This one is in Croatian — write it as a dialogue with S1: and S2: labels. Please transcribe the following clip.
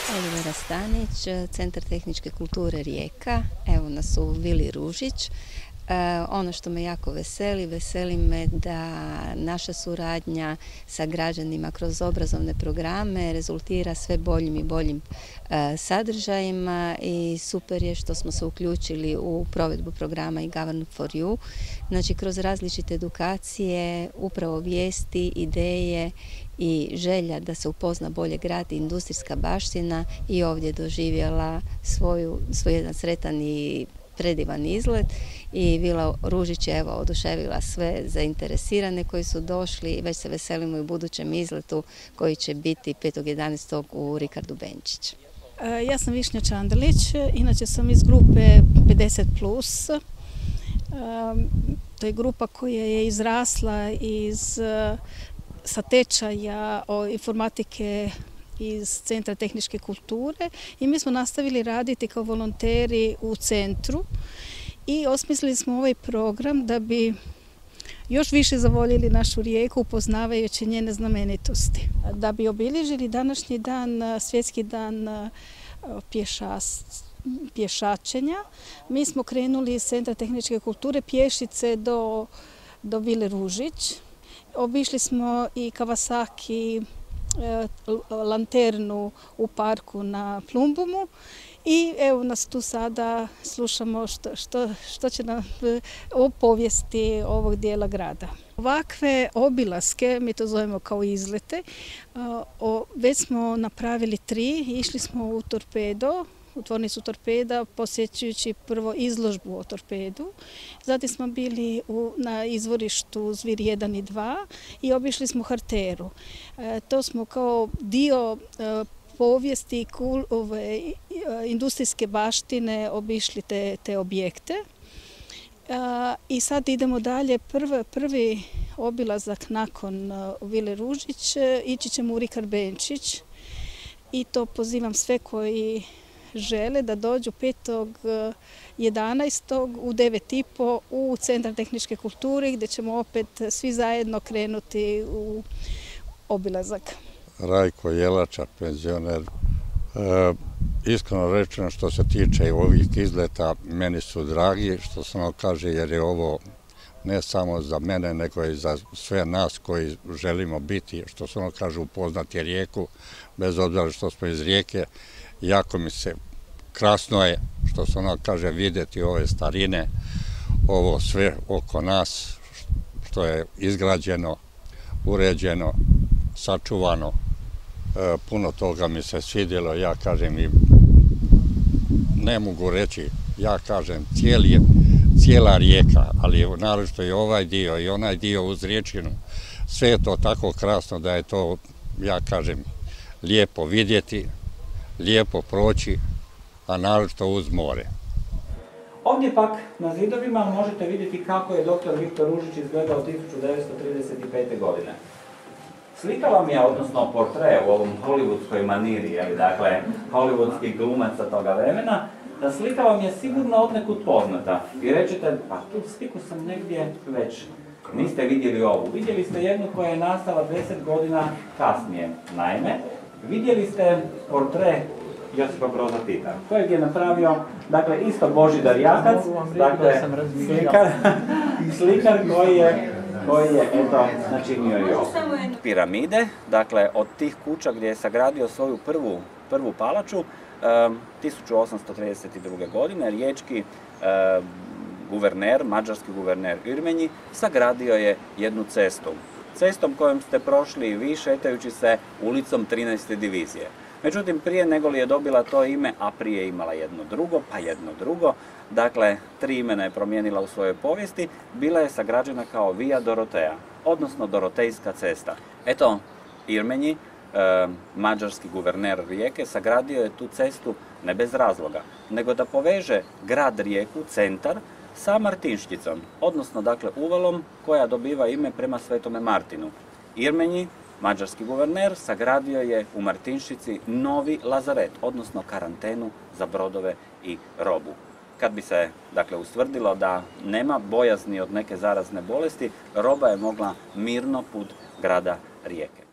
S1: Olivera Stanić, Centar tehničke kulture Rijeka. Evo nas u Vili Ružić. Ono što me jako veseli me da naša suradnja sa građanima kroz obrazovne programe rezultira sve boljim i boljim sadržajima i super je što smo se uključili u provedbu programa i Govern for You. Znači, kroz različite edukacije, upravo vijesti, ideje i želja da se upozna bolje grad i industrijska baština i ovdje doživjela svoj jedan sretan i predivan izlet i Vila Ružić je oduševila sve zainteresirane koji su došli i već se veselimo i u budućem izletu koji će biti 5.11. u Rikardu Benčić.
S2: Ja sam Višnja Čandelić, inače sam iz grupe 50+. To je grupa koja je izrasla sa tečaja informatike iz Centra tehničke kulture i mi smo nastavili raditi kao volonteri u centru i osmislili smo ovaj program da bi još više zavoljeli našu Rijeku upoznavajući njene znamenitosti. Da bi obilježili današnji dan, svjetski dan pješačenja, mi smo krenuli iz Centra tehničke kulture pješice do Vile Ružić. Obišli smo i Kawasaki lanternu u parku na Plumbumu i evo nas tu sada slušamo što će nam o povijesti ovog dijela grada. Ovakve obilaske, mi to zovemo kao izlete, već smo napravili 3, išli smo u Torpedo, u tvornicu Torpeda, posjećujući prvo izložbu o torpedu. Zatim smo bili na izvorištu Zvir 1 i 2 i obišli smo Harteru. To smo kao dio povijesti industrijske baštine obišli te objekte. I sad idemo dalje. Prvi obilazak nakon Vile Ružić ići ćemo u Rikard Benčić i to pozivam sve koji žele da dođu 5.11. u 9.30 u Centar tehničke kulture gdje ćemo opet svi zajedno krenuti u obilazak.
S3: Rajko Jelača, penzioner. Iskreno rečeno, što se tiče ovih izleta, meni su dragi, što se ono kaže, jer je ovo ne samo za mene, nego i za sve nas koji želimo biti, što se ono kaže, upoznati Rijeku, bez obzira što smo iz Rijeke. Jako mi se krasno je, što se ono kaže, vidjeti ove starine, ovo sve oko nas, što je izgrađeno, uređeno, sačuvano. Puno toga mi se svidjelo, ja kažem i ne mogu reći, ja kažem cijela Rijeka, ali naročito i ovaj dio i onaj dio uz riječinu, sve je to tako krasno da je to, ja kažem, lijepo vidjeti, lijepo proći, a naročito uz more.
S4: Ovdje pak na zidovima možete vidjeti kako je dr. Viktor Ružić izgledao 1935. godine. Slika vam je, odnosno portre u ovom hollywoodskoj maniri, dakle, hollywoodskih glumaca toga vremena, da slika vam je sigurno odnekud poznata. I rećete, pa tu sliku sam negdje već. Niste vidjeli ovu. Vidjeli ste jednu koja je nastala 10 godina kasnije. Naime, vidjeli ste portre Josipa Broza Tita, kojeg je napravio, dakle, isto Božidar Jakac, dakle, slikar koji je, eto, načinio i ovo. Piramide, dakle, od tih kuća gdje je sagradio svoju prvu palaču, 1832. godine, riječki guverner, mađarski guverner Irmenji, sagradio je jednu cestu. Cestom kojom ste prošli vi šetajući se ulicom 13. divizije. Međutim, prije nego li je dobila to ime, a prije je imala jedno drugo, pa jedno drugo, dakle, 3 imena je promijenila u svojoj povijesti, bila je sagrađena kao Via Dorotea, odnosno Dorotejska cesta. Eto, Irmenji, mađarski guverner Rijeke, sagradio je tu cestu ne bez razloga, nego da poveže grad Rijeku, centar, sa Martinščicom, odnosno, dakle, uvalom koja dobiva ime prema Svetome Martinu. Irmenji, mađarski guverner, sagradio je u Martinščici novi lazaret, odnosno karantenu za brodove i robu. Kad bi se, dakle, ustvrdilo da nema bojazni od neke zarazne bolesti, roba je mogla mirno put grada Rijeke.